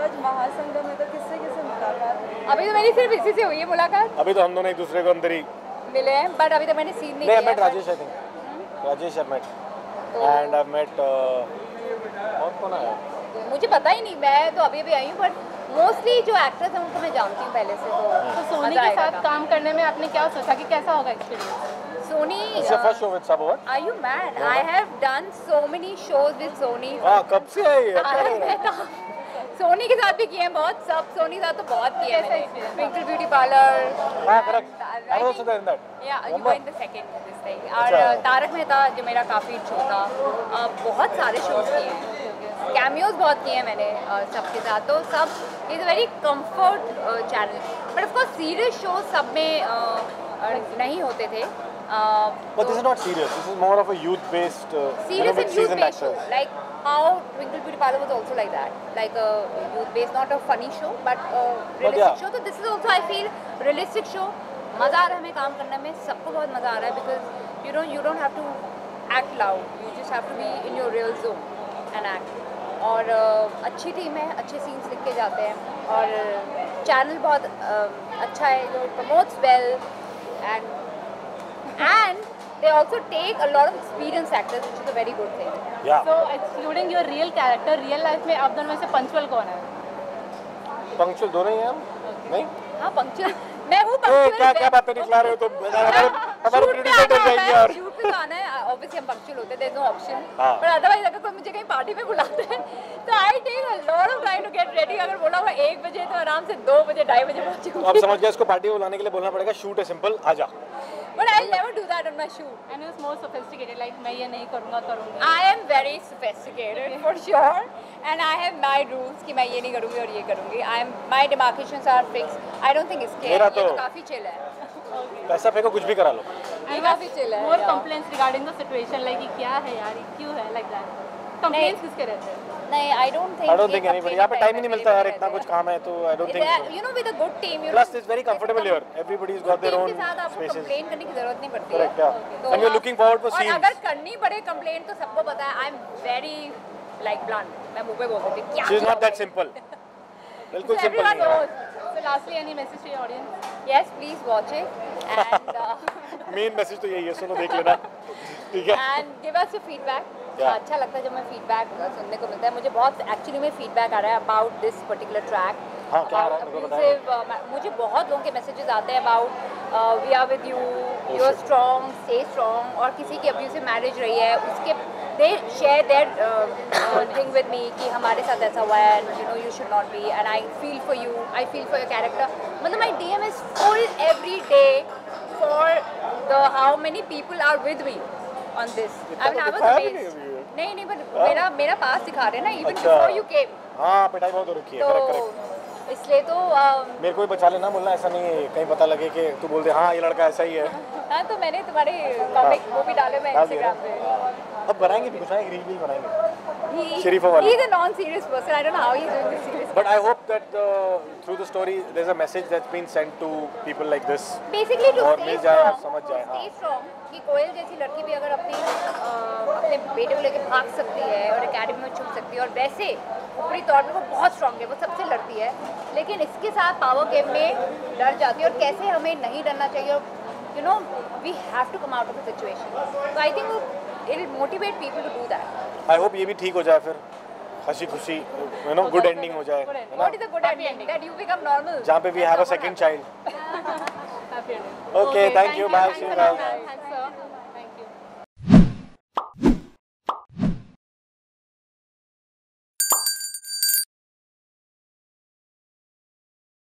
आज महासंगम में तो किससे किससे मुलाकात? अभी तो मेरी सिर्फ इसी से हुई है मुलाकात। अभी तो हम दोनों एक दूसरे को अंदर ही मिले हैं, बट अभी तो मैंने सीन नहीं I किया। met Rajesh, I think. Rajesh I met. And I've met और कौन आया? मुझे पता ही नहीं, मैं तो अभी अभी आई हूँ, बट मोस्टली जो एक्टर्स हैं उनको मैं जानती हूँ पहले से। तो सोनी के साथ काम करने में आपने क्या सोचा कि कैसा होगा experience? Soni, It's your first show with Sabo, what? are you mad? I have done so many shows with Sony. हाँ, कब से आई है? सोनी के साथ भी किए हैं बहुत, सब सोनी के साथ तो बहुत किए हैं मैंने। Twinkle beauty parlour. हाँ, correct. I was also there in that. Yeah, you were in the second this thing. और तारक मेहता जो मेरा काफ़ी शो था, बहुत सारे शोज किए हैं, कैमियोज बहुत किए हैं मैंने सबके साथ। तो सब is a very comfort channel, but of course serious show सब में नहीं होते थे। But this is not serious. This is more of a youth-based, serious and seasoned youth-based show, actors. like how Twinkle Beauty Parlor was also like that, like a youth-based, not a funny show, but a realistic yeah. show. So this is also, I feel, realistic show. मज़ा आ रहा है हमें काम करने में, सबको बहुत मज़ा आ रहा है, because you don't have to act loud, you just have to be in your real zone and act. और अच्छी टीम है, अच्छे सीन्स लिख के जाते हैं, और चैनल बहुत अच्छा है, जो promotes well, and they also take a lot of experienced actors, which is a very good thing. Yeah. So excluding your real character, real life में आप दोनों में से पंचुअल कौन है? Punctual दोनों ही हैं हम? नहीं? हाँ, पंक्चुअल मैं हूँ। क्या बातें निकला रहे हो तुम? हमारे प्रोड्यूसर डर जाएंगे और शूट पे आना है, ऑब्वियसली हम पंक्चुअल होते हैं, देयर इज नो ऑप्शन। हाँ। पर अदरवाइज अगर कोई मुझे कहीं पार्टी में बुलाते हैं तो I take a lot of time to get ready. अगर बोला हुआ 1 बजे तो आराम से 2 बजे 2:30 बजे पहुंचूंगी। अब समझ गया, इसको पार्टी में बुलाने के लिए बोलना पड़ेगा शूट है सिंपल, आजा। But I'll never do that on my shoot. And it's more sophisticated, like मैं ये नहीं करूँगा, करूँगी। I am very sophisticated for sure, and I have my rules कि मैं ये नहीं करूँगी और ये करूँगी। My demarcations are fixed. I don't think it's मेरा ये तो काफ़ी chill है। पैसा फेंको, कुछ भी करा लो। ये काफ़ी chill है। More yeah. complaints regarding the situation, like कि क्या है यार, ये क्यों है like that? Complaints किसके रहते हैं? नहीं, I don't think anybody. यहाँ पे टाइम ही नहीं मिलता यार, इतना कुछ काम है तो I don't think so. You know, with a good team, Plus it's very comfortable here. Everybody's got their own के साथ आपको spaces. कंप्लेन करने की जरूरत नहीं पड़ती Correct, है। yeah. तो And you're looking forward for और scenes. अगर करनी पड़े कंप्लेन तो सबको पता है, I am very like blunt, मैं मुंह पे बोल देती हूँ क्या। She's not that simple. बिल्कुल सिंपल Everyone नहीं है। knows. So lastly, any message to your audience? Yes, please watch it and main message तो यही है, सुनो देख लेना, ठीक है? and give us your feedback. Yeah. अच्छा लगता है जब मैं फीडबैक सुनने को मिलता है। मुझे बहुत एक्चुअली में फीडबैक आ रहा है अबाउट दिस पर्टिकुलर ट्रैक। हाँ, क्या आ रहा है? मेरे को बताइए। मुझे बहुत लोगों के मैसेजेस आते हैं about we are with you, you are strong, stay strong. और किसी की अब्यूसिव मैरिज रही है, उसके they share their thing with me कि हमारे साथ ऐसा हुआ है, you know you should not be, and I feel for you, I feel for your character. मतलब my DM is full every day for the how many people are with me on this. नहीं, but मेरा पास दिखा रहे हैं ना, even before you came. हाँ, पिटाई बहुत हो रखी है। तो करेक्ट। इसलिए तो मेरे को भी बचा लेना, बोलना ऐसा नहीं है कहीं पता लगे कि तू बोल दे हाँ ये लड़का ऐसा ही है। हाँ, तो मैंने तुम्हारे कॉमिक वो भी डाले मैं इंस्टाग्राम पे। अब बनाएंगे भी, कुछ ना एक रील भी बनाएंगे। He is a non-serious person. I don't know how he's doing this serious. But I hope that through the story there's a message that's been sent to people like this. Basically to और stay मिल जाए और strong, समझ जाए। हाँ। stay strong कि कोयल जैसी लड़की भी अगर अपने बेटे को लेके भाग सकती है और एकेडमी में छुप सकती है, और वैसे ऊपरी तौर पे वो बहुत स्ट्रांग है, वो सबसे लड़ती है, लेकिन इसके साथ पावर गेम में डर जाती है। और कैसे हमें नहीं डरना चाहिए, you know we have to come out of the situation. So I think it will motivate people to do that. I hope ये भी ठीक हो जाए, फिर हंसी खुशी, you know, good ending हो जाए, है ना? What is a good ending? That you become normal. जहाँ पे we have a second child. Happy ending. Okay, thank you, bye, see you guys. Thanks, sir.